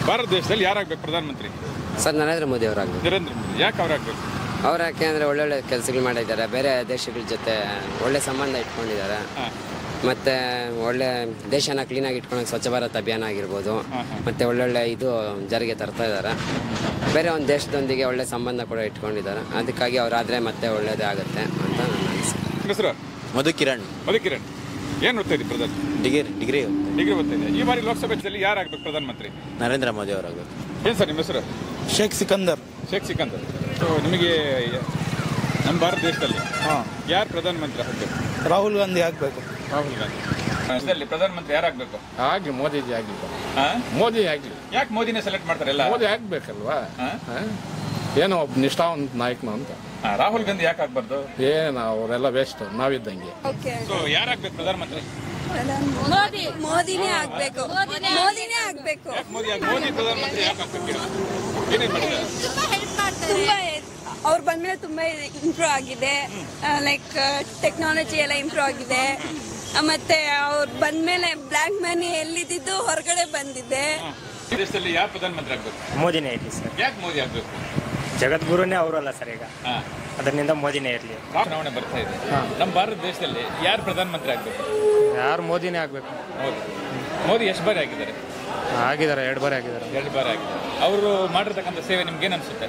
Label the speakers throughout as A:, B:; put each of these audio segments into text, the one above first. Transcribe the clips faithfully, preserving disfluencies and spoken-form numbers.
A: ಭಾರತ ದೇಶದಲ್ಲಿ ಯಾರಾಗಬೇಕು ಪ್ರಧಾನಮಂತ್ರಿ?
B: ಸರ್ ನರೇಂದ್ರ ಮೋದಿ ಅವರಾಗಬೇಕು.
A: ನರೇಂದ್ರ ಮೋದಿ ಯಾಕೆ ಅವರಾಗಬೇಕು?
B: ಅವ್ರು ಯಾಕೆ ಅಂದರೆ ಒಳ್ಳೊಳ್ಳೆ ಕೆಲಸಗಳು ಮಾಡಿದ್ದಾರೆ, ಬೇರೆ ದೇಶಗಳ ಜೊತೆ ಒಳ್ಳೆ ಸಂಬಂಧ ಇಟ್ಕೊಂಡಿದ್ದಾರೆ, ಮತ್ತು ಒಳ್ಳೆ ದೇಶನ ಕ್ಲೀನಾಗಿ ಇಟ್ಕೊಂಡು ಸ್ವಚ್ಛ ಭಾರತ್ ಅಭಿಯಾನ ಆಗಿರ್ಬೋದು, ಮತ್ತು ಒಳ್ಳೊಳ್ಳೆ ಇದು ಜಾರಿಗೆ ತರ್ತಾ ಇದ್ದಾರೆ. ಬೇರೆ ಒಂದು ದೇಶದೊಂದಿಗೆ ಒಳ್ಳೆ ಸಂಬಂಧ ಕೂಡ ಇಟ್ಕೊಂಡಿದ್ದಾರೆ. ಅದಕ್ಕಾಗಿ ಅವರಾದರೆ ಮತ್ತೆ ಒಳ್ಳೆಯದೇ ಆಗುತ್ತೆ ಅಂತ ನನ್ನ ಅನಿಸಿಕೆ.
A: ಹೆಸರು
C: ಮಧುಕಿರಣ್.
A: ಮಧುಕಿರಣ್ ಏನು ಓದ್ತಾ ಇದ್ದೀರಿ ಪ್ರಧಾನ?
C: ಡಿಗ್ರಿ ಡಿಗ್ರಿ
A: ಡಿಗ್ರಿ ಓದ್ತಾ ಇದೆ. ಈ ಬಾರಿ ಲೋಕಸಭೆ ಚುನಾವಣೆಯಲ್ಲಿ ಯಾರಾಗಬೇಕು ಪ್ರಧಾನಮಂತ್ರಿ?
C: ನರೇಂದ್ರ ಮೋದಿ ಅವರಾಗಬೇಕು.
A: ಏನು ಸರ್ ನಿಮ್ಮ ಹೆಸರು?
D: ಶೇಖ್ ಸಿಕಂದರ್.
A: ಶೇಖ್ ಸಿಕಂದರ್. ಸೊ ನಿಮಗೆ ನಮ್ಮ ಭಾರತ ದೇಶದಲ್ಲಿ
D: ಹಾಂ
A: ಯಾರು ಪ್ರಧಾನಮಂತ್ರಿ ಆಗಬೇಕು?
D: ರಾಹುಲ್ ಗಾಂಧಿ ಆಗಬೇಕು.
A: ರಾಹುಲ್ ಗಾಂಧಿ. ದೇಶದಲ್ಲಿ ಪ್ರಧಾನಮಂತ್ರಿ ಯಾರಾಗಬೇಕು?
E: ಆಗ್ಲಿ ಮೋದಿಜಿ ಆಗ್ಲಿ,
A: ಹಾಂ
E: ಮೋದಿ ಆಗ್ಲಿ.
A: ಯಾಕೆ ಮೋದಿನೇ ಸೆಲೆಕ್ಟ್ ಮಾಡ್ತಾರೆ ಎಲ್ಲ?
E: ಮೋದಿ ಆಗ್ಬೇಕಲ್ವಾ, ಏನೋ ಒಬ್ಬ ನಿಷ್ಠಾವಂತ ನಾಯಕನ ಅಂತ.
A: ರಾಹುಲ್ ಗಾಂಧಿ ಯಾಕೆ ಆಗ್ಬಾರ್ದು?
E: ಏನ ಅವರೆಲ್ಲ ವೇಸ್ಟ್, ನಾವಿದ್ದಂಗೆ.
A: ಸೊ ಯಾರಾಗಬೇಕು ಪ್ರಧಾನಮಂತ್ರಿ?
F: ಮೋದಿ. ಮೋದಿನೇ ಆಗ್ಬೇಕು. ಮೋದಿನೇ ಆಗ್ಬೇಕು.
A: ಮೋದಿ ಮೋದಿ ಪ್ರಧಾನಮಂತ್ರಿ ಯಾಕೆ ಆಗ್ಬೇಕು? ಏನೇನು ಮಾಡಿದ್ದಾರೆ?
F: ತುಂಬಾ ಅವ್ರು ಬಂದ್ಮೇಲೆ ತುಂಬಾ ಇಂಪ್ರೂವ್ ಆಗಿದೆ. ಲೈಕ್ ಟೆಕ್ನಾಲಜಿ ಎಲ್ಲ ಇಂಪ್ರೂವ್ ಆಗಿದೆ. ಮತ್ತೆ ಅವ್ರು ಬಂದ್ಮೇಲೆ ಬ್ಲ್ಯಾಕ್ ಮನಿ ಎಲ್ಲಿದ್ದು ಹೊರಗಡೆ ಬಂದಿದೆ.
A: ದೇಶದಲ್ಲಿ ಯಾರು ಪ್ರಧಾನಮಂತ್ರಿ ಆಗ್ಬೇಕು?
G: ಮೋದಿನೇ ಇರಲಿ ಸರ್.
A: ಯಾಕೆ ಮೋದಿ ಆಗ್ಬೇಕು?
G: ಜಗದ್ಗುರುನೇ ಅವರಲ್ಲ ಸರ್ ಈಗ, ಅದರಿಂದ ಮೋದಿನೇ ಇರಲಿ.
A: ಚುನಾವಣೆ ಬರ್ತಾ ಇದೆ. ನಮ್ಮ ಭಾರತ ದೇಶದಲ್ಲಿ ಯಾರು ಪ್ರಧಾನಮಂತ್ರಿ ಆಗ್ಬೇಕು?
G: ಯಾರು ಮೋದಿನೇ ಆಗಬೇಕು.
A: ಮೋದಿ. ಮೋದಿ ಎಷ್ಟು ಬಾರಿ ಆಗಿದ್ದಾರೆ?
G: ಆಗಿದ್ದಾರೆ, ಎರಡು ಬಾರಿ ಆಗಿದ್ದಾರೆ.
A: ಎರಡು ಬಾರಿ ಆಗಿದ್ದಾರೆ. ಅವರು ಮಾಡಿರ್ತಕ್ಕಂಥ ಸೇವೆ ನಿಮ್ಗೆ ಏನು ಅನ್ಸುತ್ತೆ?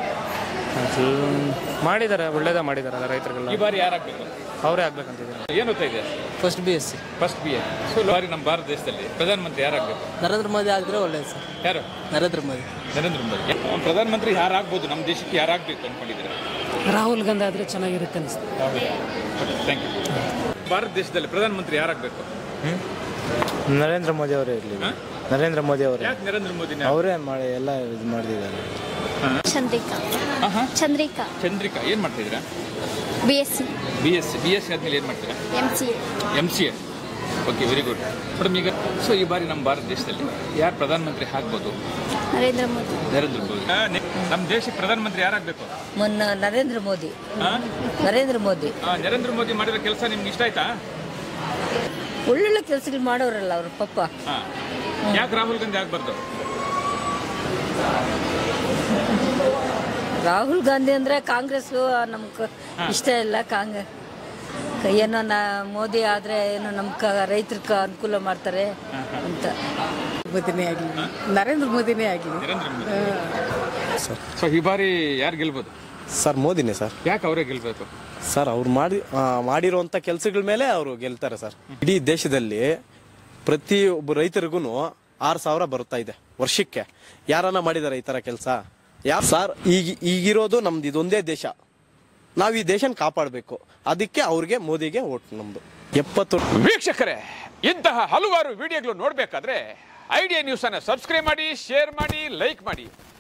G: ಮಾಡಿದ್ದಾರೆ, ಒಳ್ಳೇದೇ ಮಾಡಿದ್ದಾರೆ ರೈತರಿಗೆಲ್ಲ.
A: ಈ ಬಾರಿ ಯಾರಾಗಬೇಕು?
G: ಅವರೇ ಆಗ್ಬೇಕಂತಿದ್ದಾರೆ.
A: ಏನು ಓದ್ತಾ ಇದೆ?
G: First B S C.
A: First B A. So ಬಾರಿ ನಮ್ಮ ಭಾರತ ದೇಶದಲ್ಲಿ ಪ್ರಧಾನಮಂತ್ರಿ ಯಾರಾಗಬೇಕು?
G: ನರೇಂದ್ರ ಮೋದಿ ಆಗಿದ್ರೆ ಒಳ್ಳೇದು ಸರ್.
A: ಯಾರು?
G: ನರೇಂದ್ರ ಮೋದಿ.
A: ನರೇಂದ್ರ ಮೋದಿ. ಪ್ರಧಾನಮಂತ್ರಿ ಯಾರಾಗ್ಬೋದು ನಮ್ಮ ದೇಶಕ್ಕೆ? ಯಾರಾಗಬೇಕು ಅಂದ್ಕೊಂಡಿದ್ದೀರಾ?
H: ರಾಹುಲ್ ಗಾಂಧಿ ಆದರೆ ಚೆನ್ನಾಗಿರುತ್ತೆ ಅನಿಸ್ತು.
A: Thank you. ಭಾರತ ದೇಶದಲ್ಲಿ ಪ್ರಧಾನಮಂತ್ರಿ ಯಾರಾಗಬೇಕು?
D: ನರೇಂದ್ರ ಮೋದಿ ಅವರೇ ಇರಲಿ. ನರೇಂದ್ರ ಮೋದಿ ಅವರೇ.
A: ಯಾಕೆ ನರೇಂದ್ರ ಮೋದಿ
D: ಅವರೇ ಮಾಡಿ ಎಲ್ಲ ಇದು ಮಾಡಿದ್ದಾರೆ.
F: ಚಂದ್ರಿಕಾ. ಚಂದ್ರಿಕಾ.
A: ಚಂದ್ರಿಕಾ ಏನು ಮಾಡ್ತಾ ಇದ್ದೀರಾ?
F: B S C.
A: B S C. B S C ಆದ್ಮೇಲೆ ಏನು ಮಾಡ್ತೀರಾ?
F: M C A.
A: M C A. Okay, very good madam. ಈಗ ಸೊ ಈ ಬಾರಿ ನಮ್ಮ ಭಾರತ ದೇಶದಲ್ಲಿ ಯಾರು ಪ್ರಧಾನಮಂತ್ರಿ ಆಗ್ಬೋದು?
F: ನರೇಂದ್ರ ಮೋದಿ.
A: ನರೇಂದ್ರ ಮೋದಿ. ನಮ್ಮ ದೇಶಕ್ಕೆ ಪ್ರಧಾನಮಂತ್ರಿ ಯಾರಾಗಬೇಕು?
H: ಮೊನ್ನ ನರೇಂದ್ರ ಮೋದಿ. ನರೇಂದ್ರ ಮೋದಿ.
A: ನರೇಂದ್ರ ಮೋದಿ ಮಾಡಿರೋ ಕೆಲಸ ನಿಮ್ಗೆ ಇಷ್ಟ ಆಯ್ತಾ?
H: ಒಳ್ಳೊಳ್ಳೆ ಕೆಲಸಗಳು ಮಾಡೋರಲ್ಲ ಅವ್ರ ಪಪ್ಪ.
A: ಯಾಕೆ ರಾಹುಲ್ ಗಾಂಧಿ ಆಗ್ಬಾರ್ದು?
H: ರಾಹುಲ್ ಗಾಂಧಿ ಅಂದ್ರೆ ಕಾಂಗ್ರೆಸ್ ನಮ್ಗೆ ಇಷ್ಟ ಇಲ್ಲ. ಕಾಂಗ್ರೆಸ್ ಏನೋ ನಾ ಮೋದಿ ಆದ್ರೆ ಏನೋ ನಮ್ ರೈತರಿಗೆ ಅನುಕೂಲ ಮಾಡ್ತಾರೆ ಅಂತ. ಮೋದಿನೇ ಆಗಲಿ, ನರೇಂದ್ರ ಮೋದಿನೇ ಆಗಲಿ.
A: ನರೇಂದ್ರ ಮೋದಿ. ಸೊ ಈ ಬಾರಿ ಯಾರು ಗೆಲ್ಬೋದು?
D: Sir ಮೋದಿನೇ sir.
A: ಯಾಕೆ ಅವರೇ ಗೆಲ್ಬೇಕು?
D: ಸರ್ ಅವ್ರು ಮಾಡಿ ಮಾಡಿರುವಂಥ ಕೆಲಸಗಳ ಮೇಲೆ ಅವರು ಗೆಲ್ತಾರೆ ಸರ್. ಇಡೀ ದೇಶದಲ್ಲಿ ಪ್ರತಿಯೊಬ್ಬ ರೈತರಿಗೂ ಆರು ಸಾವಿರ ಬರುತ್ತಾ ಇದೆ ವರ್ಷಕ್ಕೆ. ಯಾರನ್ನ ಮಾಡಿದ್ದಾರೆ ಈ ಥರ ಕೆಲಸ? ಯಾರು ಸರ್? ಈಗ ಈಗಿರೋದು ನಮ್ದು ಇದೊಂದೇ ದೇಶ. ನಾವು ಈ ದೇಶನ ಕಾಪಾಡಬೇಕು. ಅದಕ್ಕೆ ಅವ್ರಿಗೆ ಮೋದಿಗೆ ಓಟ್ ನಮ್ದು. ಎಪ್ಪತ್ತು.
A: ವೀಕ್ಷಕರೇ, ಇಂತಹ ಹಲವಾರು ವಿಡಿಯೋಗಳು ನೋಡಬೇಕಾದ್ರೆ ಐಡಿಯಾ ನ್ಯೂಸ್ ಅನ್ನು ಸಬ್ಸ್ಕ್ರೈಬ್ ಮಾಡಿ, ಶೇರ್ ಮಾಡಿ, ಲೈಕ್ ಮಾಡಿ.